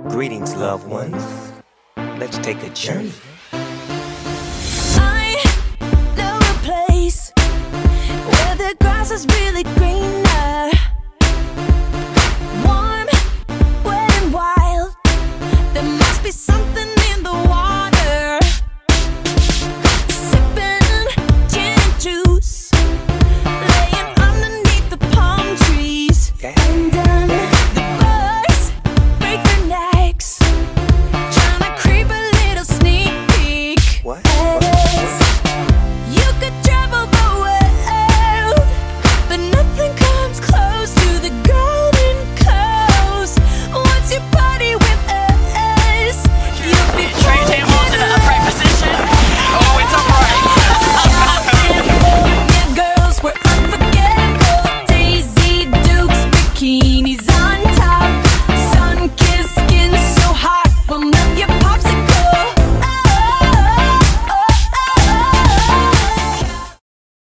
Greetings, loved ones. Let's take a journey. I know a place where the grass is really greener.